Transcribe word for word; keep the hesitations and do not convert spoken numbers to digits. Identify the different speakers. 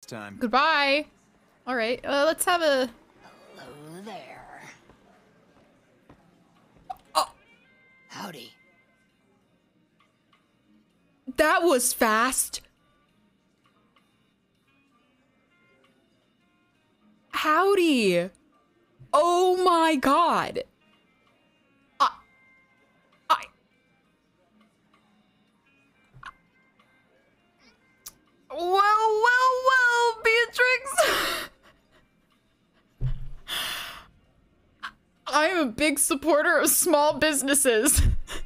Speaker 1: time.
Speaker 2: Goodbye. All right, uh, let's have a...
Speaker 3: Hello there.
Speaker 2: Oh,
Speaker 3: Howdy.
Speaker 2: that was fast. Howdy. Oh my God. I... I... Well, well, well, Beatrix. I am a big supporter of small businesses.